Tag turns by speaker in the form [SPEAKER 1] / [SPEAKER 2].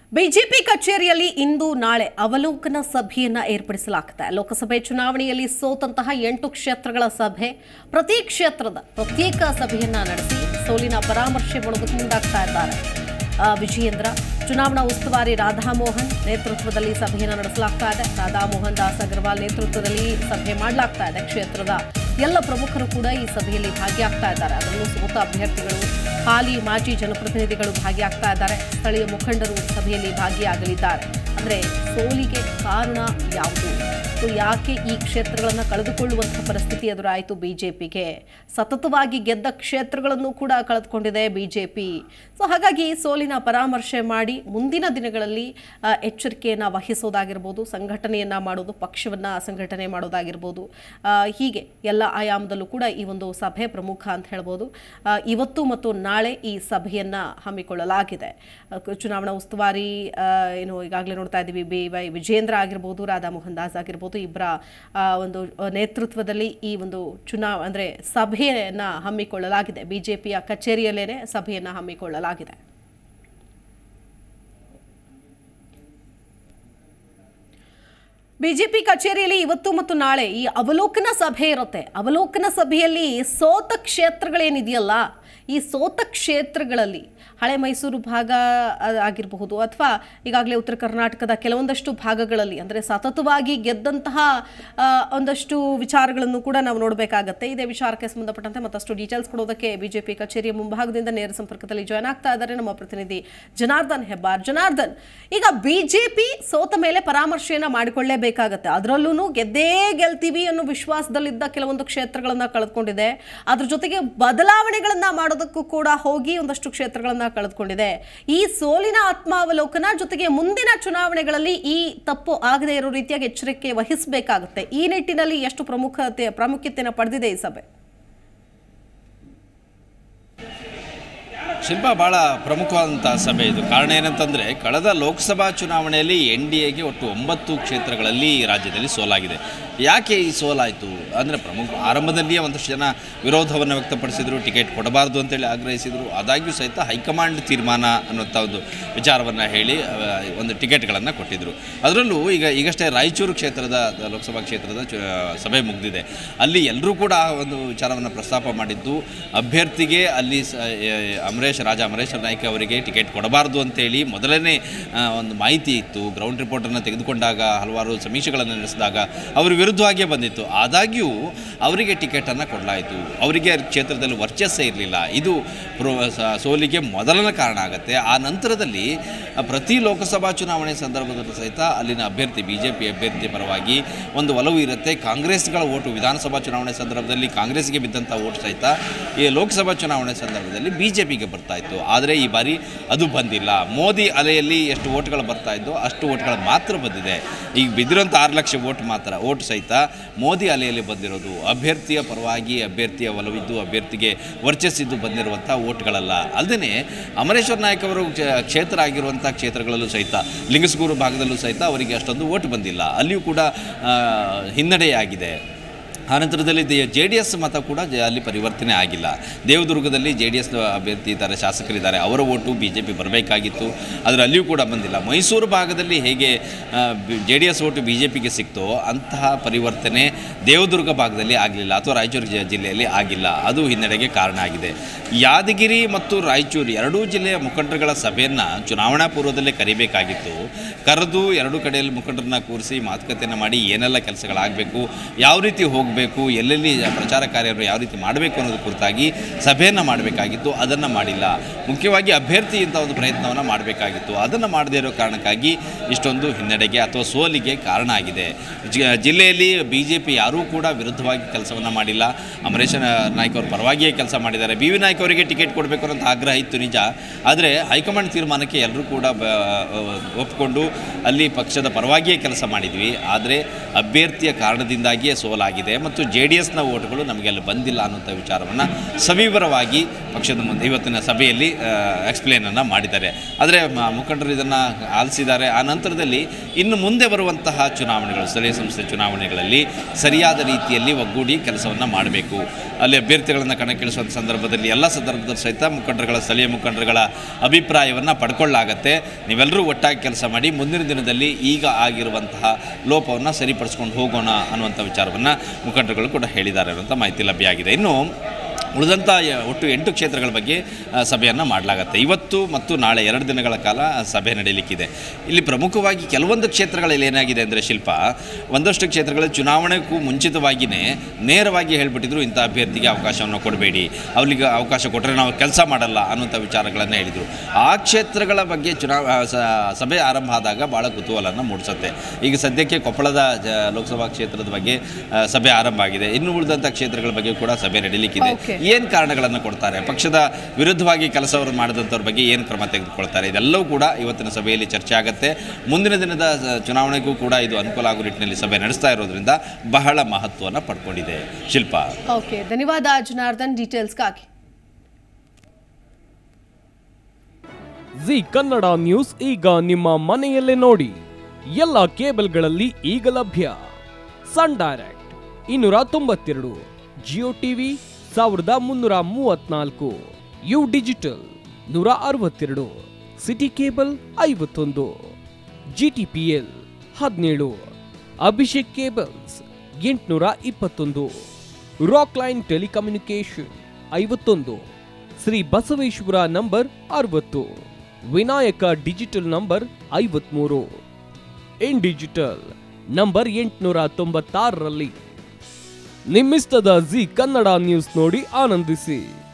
[SPEAKER 1] BJP ಕಚೇರಿಯಲ್ಲಿ ಇಂದು ನಾಳೆ ಅವಲೋಕನ ಸಭೆಯನ್ನ ಏರ್ಪಡಿಸಲಾಗಿದೆ. ಲೋಕಸಭೆ ಚುನಾವಣೆಯಲ್ಲಿ ಸೋತಂತಹ 8 ಕ್ಷೇತ್ರಗಳ ಸಭೆ, ಪ್ರತಿ ಕ್ಷೇತ್ರದ ಪ್ರತ್ಯೇಕ ಸಭೆಯನ್ನ ನಡೆಸಿ ಸೋಲಿನ ಪರಾಮರ್ಶೆ ಮಾಡೋದಕ್ಕೆ ಮುಂದಾಗ್ತಾ ಇದ್ದಾರೆ. ವಿಜಯೇಂದ್ರ, ಚುನಾವಣಾ ಉಸ್ತುವಾರಿ ರಾಧಾಮೋಹನ್ ನೇತೃತ್ವದಲ್ಲಿ ಸಭೆಯನ್ನು ನಡೆಸಲಾಗ್ತಾ ಇದೆ. ರಾಧಾಮೋಹನ್ ದಾಸ್ ಅಗರ್ವಾಲ್ ನೇತೃತ್ವದಲ್ಲಿ ಸಭೆ ಮಾಡಲಾಗ್ತಾ ಇದೆ. ಕ್ಷೇತ್ರದ ಎಲ್ಲ ಪ್ರಮುಖರು ಕೂಡ ಈ ಸಭೆಯಲ್ಲಿ ಭಾಗಿಯಾಗ್ತಾ ಇದ್ದಾರೆ. ಅದರಲ್ಲೂ ಸೋತ ಅಭ್ಯರ್ಥಿಗಳು, ಹಾಲಿ ಮಾಜಿ ಜನಪ್ರತಿನಿಧಿಗಳು ಭಾಗಿಯಾಗ್ತಾ ಇದ್ದಾರೆ. ಸ್ಥಳೀಯ ಮುಖಂಡರು ಸಭೆಯಲ್ಲಿ ಭಾಗಿಯಾಗಲಿದ್ದಾರೆ. ಅಂದರೆ ಸೋಲಿಗೆ ಕಾರಣ ಯಾವುದು, ಯಾಕೆ ಈ ಕ್ಷೇತ್ರಗಳನ್ನು ಕಳೆದುಕೊಳ್ಳುವಂತಹ ಪರಿಸ್ಥಿತಿ ಎದುರಾಯಿತು ಬಿಜೆಪಿಗೆ? ಸತತವಾಗಿ ಗೆದ್ದ ಕ್ಷೇತ್ರಗಳನ್ನು ಕೂಡ ಕಳೆದುಕೊಂಡಿದೆ ಬಿಜೆಪಿ. ಹಾಗಾಗಿ ಸೋಲಿನ ಪರಾಮರ್ಶೆ ಮಾಡಿ ಮುಂದಿನ ದಿನಗಳಲ್ಲಿ ಎಚ್ಚರಿಕೆಯನ್ನು ವಹಿಸೋದಾಗಿರ್ಬೋದು, ಸಂಘಟನೆಯನ್ನು ಮಾಡೋದು, ಪಕ್ಷವನ್ನು ಸಂಘಟನೆ ಮಾಡೋದಾಗಿರ್ಬೋದು, ಹೀಗೆ ಎಲ್ಲ ಆಯಾಮದಲ್ಲೂ ಕೂಡ ಈ ಒಂದು ಸಭೆ ಪ್ರಮುಖ ಅಂತ ಹೇಳ್ಬೋದು. ಇವತ್ತು ಮತ್ತು ನಾಳೆ ಈ ಸಭೆಯನ್ನು ಹಮ್ಮಿಕೊಳ್ಳಲಾಗಿದೆ. ಚುನಾವಣಾ ಉಸ್ತುವಾರಿ ಈಗಾಗಲೇ ನೋಡ್ತಾ ಇದ್ದೀವಿ, BY ವಿಜಯೇಂದ್ರ ಆಗಿರ್ಬೋದು, ರಾಧಾಮೋಹನ್ ದಾಸ್ ಆಗಿರ್ಬೋದು, ಇಬ್ಬರ ಒಂದು ನೇತೃತ್ವದಲ್ಲಿ ಈ ಒಂದು ಸಭೆಯನ್ನ ಹಮ್ಮಿಕೊಳ್ಳಲಾಗಿದೆ. ಬಿಜೆಪಿಯ ಕಚೇರಿಯಲ್ಲೇನೆ ಸಭೆಯನ್ನ ಹಮ್ಮಿಕೊಳ್ಳಲಾಗಿದೆ. ಬಿಜೆಪಿ ಕಚೇರಿಯಲ್ಲಿ ಇವತ್ತು ಮತ್ತು ನಾಳೆ ಈ ಅವಲೋಕನ ಸಭೆ ಇರುತ್ತೆ. ಅವಲೋಕನ ಸಭೆಯಲ್ಲಿ ಸೋತ ಕ್ಷೇತ್ರಗಳೇನಿದೆಯಲ್ಲ, ಈ ಸೋತ ಕ್ಷೇತ್ರಗಳಲ್ಲಿ ಹಳೆ ಮೈಸೂರು ಭಾಗ ಆಗಿರಬಹುದು ಅಥವಾ ಈಗಾಗಲೇ ಉತ್ತರ ಕರ್ನಾಟಕದ ಕೆಲವೊಂದಷ್ಟು ಭಾಗಗಳಲ್ಲಿ ಅಂದರೆ ಸತತವಾಗಿ ಗೆದ್ದಂತಹ ಒಂದಷ್ಟು ವಿಚಾರಗಳನ್ನು ಕೂಡ ನಾವು ನೋಡಬೇಕಾಗತ್ತೆ. ಇದೇ ವಿಚಾರಕ್ಕೆ ಸಂಬಂಧಪಟ್ಟಂತೆ ಮತ್ತಷ್ಟು ಡೀಟೇಲ್ಸ್ ಕೊಡೋದಕ್ಕೆ ಬಿಜೆಪಿ ಕಚೇರಿಯ ಮುಂಭಾಗದಿಂದ ನೇರ ಸಂಪರ್ಕದಲ್ಲಿ ಜಾಯ್ನ್ ಆಗ್ತಾ ಇದ್ದಾರೆ ನಮ್ಮ ಪ್ರತಿನಿಧಿ ಜನಾರ್ದನ್ ಹೆಬ್ಬಾರ್. ಜನಾರ್ದನ್, ಈಗ ಬಿಜೆಪಿ ಸೋತ ಮೇಲೆ ಪರಾಮರ್ಶೆಯನ್ನ ಮಾಡಿಕೊಳ್ಳೇಬೇಕಾಗತ್ತೆ. ಅದರಲ್ಲೂ ಗೆದ್ದೇ ಗೆಲ್ತೀವಿ ಅನ್ನೋ ವಿಶ್ವಾಸದಲ್ಲಿದ್ದ ಕೆಲವೊಂದು ಕ್ಷೇತ್ರಗಳನ್ನ ಕಳೆದುಕೊಂಡಿದೆ. ಅದ್ರ ಜೊತೆಗೆ ಬದಲಾವಣೆಗಳನ್ನ ಮಾಡೋದಕ್ಕೂ ಕೂಡ ಹೋಗಿ ಒಂದಷ್ಟು ಕ್ಷೇತ್ರಗಳನ್ನ ಕಳೆದುಕೊಂಡಿದೆ. ಈ ಸೋಲಿನ ಆತ್ಮಾವಲೋಕನ ಜೊತೆಗೆ ಮುಂದಿನ ಚುನಾವಣೆಗಳಲ್ಲಿ ಈ ತಪ್ಪು ಆಗದೇ ಇರೋ ರೀತಿಯಾಗಿ ಎಚ್ಚರಿಕೆ ವಹಿಸಬೇಕಾಗುತ್ತೆ. ಈ ನಿಟ್ಟಿನಲ್ಲಿ ಎಷ್ಟು ಪ್ರಾಮುಖ್ಯತೆಯನ್ನು ಪಡೆದಿದೆ ಈ ಸಭೆ?
[SPEAKER 2] ಶಿಲ್ಪ, ಭಾಳ ಪ್ರಮುಖವಾದಂಥ ಸಭೆ ಇದು. ಕಾರಣ ಏನಂತಂದರೆ, ಕಳೆದ ಲೋಕಸಭಾ ಚುನಾವಣೆಯಲ್ಲಿ NDAಗೆ ಒಟ್ಟು 9 ಕ್ಷೇತ್ರಗಳಲ್ಲಿ ರಾಜ್ಯದಲ್ಲಿ ಸೋಲಾಗಿದೆ. ಯಾಕೆ ಈ ಸೋಲಾಯಿತು ಅಂದರೆ, ಆರಂಭದಲ್ಲಿಯೇ ಒಂದಷ್ಟು ಜನ ವಿರೋಧವನ್ನು ವ್ಯಕ್ತಪಡಿಸಿದರು, ಟಿಕೆಟ್ ಕೊಡಬಾರ್ದು ಅಂತೇಳಿ ಆಗ್ರಹಿಸಿದರು. ಆದಾಗ್ಯೂ ಸಹಿತ ಹೈಕಮಾಂಡ್ ತೀರ್ಮಾನ ಅನ್ನುವಂಥ ಒಂದು ವಿಚಾರವನ್ನು ಹೇಳಿ ಒಂದು ಟಿಕೆಟ್ಗಳನ್ನು ಕೊಟ್ಟಿದ್ದರು. ಅದರಲ್ಲೂ ಈಗಷ್ಟೇ ರಾಯಚೂರು ಕ್ಷೇತ್ರದ ಲೋಕಸಭಾ ಕ್ಷೇತ್ರದ ಸಭೆ ಮುಗಿದಿದೆ. ಅಲ್ಲಿ ಎಲ್ಲರೂ ಕೂಡ ಒಂದು ವಿಚಾರವನ್ನು ಪ್ರಸ್ತಾಪ ಮಾಡಿದ್ದು, ಅಭ್ಯರ್ಥಿಗೆ ಅಲ್ಲಿ ರಾಜಾ ಅಮರೇಶ್ವರ ನಾಯ್ಕ ಅವರಿಗೆ ಟಿಕೆಟ್ ಕೊಡಬಾರ್ದು ಅಂತೇಳಿ ಮೊದಲನೇ ಒಂದು ಮಾಹಿತಿ ಇತ್ತು. ಗ್ರೌಂಡ್ ರಿಪೋರ್ಟನ್ನು ತೆಗೆದುಕೊಂಡಾಗ, ಹಲವಾರು ಸಮೀಕ್ಷೆಗಳನ್ನು ನಡೆಸಿದಾಗ ಅವರ ವಿರುದ್ಧವಾಗಿಯೇ ಬಂದಿತ್ತು. ಆದಾಗ್ಯೂ ಅವರಿಗೆ ಟಿಕೆಟನ್ನು ಕೊಡಲಾಯಿತು. ಅವರಿಗೆ ಕ್ಷೇತ್ರದಲ್ಲಿ ವರ್ಚಸ್ಸೇ ಇರಲಿಲ್ಲ. ಇದು ಸೋಲಿಗೆ ಮೊದಲನೇ ಕಾರಣ ಆಗುತ್ತೆ. ಆ ನಂತರದಲ್ಲಿ ಪ್ರತಿ ಲೋಕಸಭಾ ಚುನಾವಣೆ ಸಂದರ್ಭದಲ್ಲೂ ಸಹಿತ ಅಲ್ಲಿನ ಅಭ್ಯರ್ಥಿ, BJP ಅಭ್ಯರ್ಥಿ ಪರವಾಗಿ ಒಂದು ಒಲವು ಇರುತ್ತೆ. ಕಾಂಗ್ರೆಸ್ಗಳ ಓಟು ವಿಧಾನಸಭಾ ಚುನಾವಣೆ ಸಂದರ್ಭದಲ್ಲಿ ಕಾಂಗ್ರೆಸ್ಗೆ ಬಿದ್ದಂಥ ಓಟು ಸಹಿತ ಈ ಲೋಕಸಭಾ ಚುನಾವಣೆ ಸಂದರ್ಭದಲ್ಲಿ BJPಗೆ ಬರ್ತಾ ಇತ್ತು. ಆದರೆ ಈ ಬಾರಿ ಅದು ಬಂದಿಲ್ಲ. ಮೋದಿ ಅಲೆಯಲ್ಲಿ ಎಷ್ಟು ಓಟ್ಗಳು ಬರ್ತಾ ಇದ್ದೋ ಅಷ್ಟು ಓಟ್ಗಳು ಮಾತ್ರ ಬಂದಿದೆ. ಈಗ ಬಿದ್ದಿರೋಂಥ 6 ಲಕ್ಷ ಓಟು ಸಹಿತ ಮೋದಿ ಅಲೆಯಲ್ಲಿ ಬಂದಿರೋದು. ಅಭ್ಯರ್ಥಿಯ ಪರವಾಗಿ ಅಭ್ಯರ್ಥಿಯ ಒಲವಿದ್ದು, ಅಭ್ಯರ್ಥಿಗೆ ವರ್ಚಸ್ಸಿದ್ದು ಬಂದಿರುವಂಥ ಓಟ್ಗಳಲ್ಲ. ಅಲ್ಲದೆ ಅಮರೇಶ್ವರ ನಾಯ್ಕ ಅವರು ಕ್ಷೇತ್ರ ಆಗಿರುವಂಥ ಕ್ಷೇತ್ರಗಳಲ್ಲೂ ಸಹಿತ, ಲಿಂಗಸಗೂರು ಭಾಗದಲ್ಲೂ ಸಹಿತ ಅವರಿಗೆ ಅಷ್ಟೊಂದು ಓಟು ಬಂದಿಲ್ಲ. ಅಲ್ಲಿಯೂ ಕೂಡ ಹಿನ್ನಡೆಯಾಗಿದೆ. ಆನಂತರದಲ್ಲಿ JDS ಮತ ಕೂಡ ಅಲ್ಲಿ ಪರಿವರ್ತನೆ ಆಗಿಲ್ಲ. ದೇವದುರ್ಗದಲ್ಲಿ JDS ಅಭ್ಯರ್ಥಿ ಇದ್ದಾರೆ, ಶಾಸಕರಿದ್ದಾರೆ, ಅವರ ಓಟು BJP ಬರಬೇಕಾಗಿತ್ತು, ಆದರೆ ಅಲ್ಲಿಯೂ ಕೂಡ ಬಂದಿಲ್ಲ. ಮೈಸೂರು ಭಾಗದಲ್ಲಿ ಹೇಗೆ JDS ಓಟು BJPಗೆ ಸಿಕ್ತೋ ಅಂತಹ ಪರಿವರ್ತನೆ ದೇವದುರ್ಗ ಭಾಗದಲ್ಲಿ ಆಗಲಿಲ್ಲ, ಅಥವಾ ರಾಯಚೂರು ಜಿಲ್ಲೆಯಲ್ಲಿ ಆಗಿಲ್ಲ. ಅದು ಹಿನ್ನಡೆಗೆ ಕಾರಣ ಆಗಿದೆ. ಯಾದಗಿರಿ ಮತ್ತು ರಾಯಚೂರು ಎರಡೂ ಜಿಲ್ಲೆಯ ಮುಖಂಡರುಗಳ ಸಭೆಯನ್ನು ಚುನಾವಣಾ ಪೂರ್ವದಲ್ಲೇ ಕರಿಬೇಕಾಗಿತ್ತು. ಕರೆದು ಎರಡೂ ಕಡೆಯಲ್ಲಿ ಮುಖಂಡರನ್ನ ಕೂರಿಸಿ ಮಾತುಕತೆಯನ್ನು ಮಾಡಿ ಏನೆಲ್ಲ ಕೆಲಸಗಳಾಗಬೇಕು, ಯಾವ ರೀತಿ ಹೋಗಬೇಕು, ಎಲ್ಲೆಲ್ಲಿ ಪ್ರಚಾರ ಕಾರ್ಯವನ್ನು ಯಾವ ರೀತಿ ಮಾಡಬೇಕು ಅನ್ನೋದು ಕುರಿತಾಗಿ ಸಭೆಯನ್ನು ಮಾಡಬೇಕಾಗಿತ್ತು. ಅದನ್ನು ಮಾಡಿಲ್ಲ. ಮುಖ್ಯವಾಗಿ ಅಭ್ಯರ್ಥಿ ಇಂಥ ಒಂದು ಪ್ರಯತ್ನವನ್ನು ಮಾಡಬೇಕಾಗಿತ್ತು. ಅದನ್ನು ಮಾಡದೇ ಇರೋ ಕಾರಣಕ್ಕಾಗಿ ಇಷ್ಟೊಂದು ಹಿನ್ನಡೆಗೆ ಅಥವಾ ಸೋಲಿಗೆ ಕಾರಣ ಆಗಿದೆ. ಜಿಲ್ಲೆಯಲ್ಲಿ BJP ಯಾರೂ ಕೂಡ ವಿರುದ್ಧವಾಗಿ ಕೆಲಸವನ್ನು ಮಾಡಿಲ್ಲ. ಅಮರೇಶ್ ನಾಯ್ಕ ಅವರು ಪರವಾಗಿಯೇ ಕೆಲಸ ಮಾಡಿದ್ದಾರೆ. BV ನಾಯ್ಕ ಅವರಿಗೆ ಟಿಕೆಟ್ ಕೊಡಬೇಕು ಅನ್ನೋ ಆಗ್ರಹ ಇತ್ತು, ನಿಜ. ಆದರೆ ಹೈಕಮಾಂಡ್ ತೀರ್ಮಾನಕ್ಕೆ ಎಲ್ಲರೂ ಕೂಡ ಒಪ್ಪಿಕೊಂಡು ಅಲ್ಲಿ ಪಕ್ಷದ ಪರವಾಗಿಯೇ ಕೆಲಸ ಮಾಡಿದ್ವಿ. ಆದರೆ ಅಭ್ಯರ್ಥಿಯ ಕಾರಣದಿಂದಾಗಿಯೇ ಸೋಲಾಗಿದೆ. ಮತ್ತು JDSನ ಓಟ್ಗಳು ನಮಗೆ ಅಲ್ಲಿ ಬಂದಿಲ್ಲ ಅನ್ನುವಂಥ ವಿಚಾರವನ್ನು ಸವಿವರವಾಗಿ ಪಕ್ಷದ ಮುಂದೆ ಇವತ್ತಿನ ಸಭೆಯಲ್ಲಿ ಎಕ್ಸ್ಪ್ಲೇನನ್ನು ಮಾಡಿದ್ದಾರೆ. ಆದರೆ ಮುಖಂಡರು ಇದನ್ನು ಆಲಿಸಿದ್ದಾರೆ. ಆ ನಂತರದಲ್ಲಿ ಇನ್ನು ಮುಂದೆ ಬರುವಂತಹ ಚುನಾವಣೆಗಳು, ಸ್ಥಳೀಯ ಸಂಸ್ಥೆ ಚುನಾವಣೆಗಳಲ್ಲಿ ಸರಿಯಾದ ರೀತಿಯಲ್ಲಿ ಒಗ್ಗೂಡಿ ಕೆಲಸವನ್ನು ಮಾಡಬೇಕು. ಅಲ್ಲಿ ಅಭ್ಯರ್ಥಿಗಳನ್ನು ಕಣಕ್ಕಿಳಿಸುವಂಥ ಸಂದರ್ಭದಲ್ಲಿ ಎಲ್ಲ ಸಂದರ್ಭದಲ್ಲಿ ಸಹಿತ ಸ್ಥಳೀಯ ಮುಖಂಡರುಗಳ ಅಭಿಪ್ರಾಯವನ್ನು ಪಡ್ಕೊಳ್ಳಾಗತ್ತೆ. ನೀವೆಲ್ಲರೂ ಒಟ್ಟಾಗಿ ಕೆಲಸ ಮಾಡಿ ಮುಂದಿನ ದಿನದಲ್ಲಿ ಈಗ ಆಗಿರುವಂತಹ ಲೋಪವನ್ನು ಸರಿಪಡಿಸ್ಕೊಂಡು ಹೋಗೋಣ ಅನ್ನುವಂಥ ವಿಚಾರವನ್ನು ಮುಖಂಡರುಗಳು ಕೂಡ ಹೇಳಿದ್ದಾರೆ ಅನ್ನುವಂಥ ಮಾಹಿತಿ ಲಭ್ಯ ಆಗಿದೆ. ಇನ್ನು ಉಳಿದಂಥ ಒಟ್ಟು 8 ಕ್ಷೇತ್ರಗಳ ಬಗ್ಗೆ ಸಭೆಯನ್ನು ಮಾಡಲಾಗುತ್ತೆ. ಇವತ್ತು ಮತ್ತು ನಾಳೆ 2 ದಿನಗಳ ಕಾಲ ಸಭೆ ನಡೆಯಲಿಕ್ಕಿದೆ. ಇಲ್ಲಿ ಪ್ರಮುಖವಾಗಿ ಕೆಲವೊಂದು ಕ್ಷೇತ್ರಗಳಲ್ಲಿ ಏನಾಗಿದೆ ಅಂದರೆ ಶಿಲ್ಪ, ಒಂದಷ್ಟು ಕ್ಷೇತ್ರಗಳಲ್ಲಿ ಚುನಾವಣೆಗೂ ಮುಂಚಿತವಾಗಿಯೇ ನೇರವಾಗಿ ಹೇಳಿಬಿಟ್ಟಿದ್ರು, ಇಂಥ ಅಭ್ಯರ್ಥಿಗೆ ಅವಕಾಶವನ್ನು ಕೊಡಬೇಡಿ, ಅವರಿಗೆ ಅವಕಾಶ ಕೊಟ್ಟರೆ ನಾವು ಕೆಲಸ ಮಾಡಲ್ಲ ಅನ್ನುವಂಥ ವಿಚಾರಗಳನ್ನು ಹೇಳಿದರು. ಆ ಕ್ಷೇತ್ರಗಳ ಬಗ್ಗೆ ಸಭೆ ಆರಂಭ ಆದಾಗ ಭಾಳ ಕುತೂಹಲವನ್ನು ಮೂಡಿಸುತ್ತೆ. ಈಗ ಸದ್ಯಕ್ಕೆ ಕೊಪ್ಪಳದ ಲೋಕಸಭಾ ಕ್ಷೇತ್ರದ ಬಗ್ಗೆ ಸಭೆ ಆರಂಭ ಆಗಿದೆ. ಇನ್ನು ಉಳಿದಂಥ ಕ್ಷೇತ್ರಗಳ ಬಗ್ಗೆ ಕೂಡ ಸಭೆ ನಡೆಯಲಿಕ್ಕಿದೆ. ಏನು ಕಾರಣಗಳನ್ನು ಕೊಡ್ತಾರೆ, ಪಕ್ಷದ ವಿರುದ್ಧವಾಗಿ ಕೆಲಸವನ್ನು ಮಾಡಿದಂಥವ್ರ ಬಗ್ಗೆ ಏನು ಕ್ರಮ ತೆಗೆದುಕೊಳ್ತಾರೆ, ಇದೆಲ್ಲವೂ ಕೂಡ ಇವತ್ತಿನ ಸಭೆಯಲ್ಲಿ ಚರ್ಚೆ ಆಗುತ್ತೆ. ಮುಂದಿನ ದಿನದ ಚುನಾವಣೆಗೂ ಕೂಡ ಇದು ಅನುಕೂಲ ಆಗೋ ನಿಟ್ಟಿನಲ್ಲಿ ಸಭೆ ನಡೆಸ್ತಾ ಇರೋದ್ರಿಂದ ಬಹಳ ಮಹತ್ವವನ್ನು ಪಡ್ಕೊಂಡಿದೆ. ಶಿಲ್ಪ,
[SPEAKER 1] ಓಕೆ, ಧನ್ಯವಾದ ಜನಾರ್ದನ್ ಡೀಟೇಲ್ಸ್ಗಾಗಿ.
[SPEAKER 3] ಜಿ ಕನ್ನಡ ನ್ಯೂಸ್ ಈಗ ನಿಮ್ಮ ಮನೆಯಲ್ಲೇ ನೋಡಿ. ಎಲ್ಲ ಕೇಬಲ್ಗಳಲ್ಲಿ ಈಗ ಲಭ್ಯ. Sun Direct 292, Jio TV 1334, U digital 162, SITI cable 51, GTPL 17, Abhishek cables 821, Rock Line telecommunication 51, Shri Basaveshwara number 60, Vinayaka digital number 53, in digital number 896ರಲ್ಲಿ. ನಿಮ್ಮಿಸ್ತದ ಜಿ ಕನ್ನಡ ನ್ಯೂಸ್ ನೋಡಿ ಆನಂದಿಸಿ.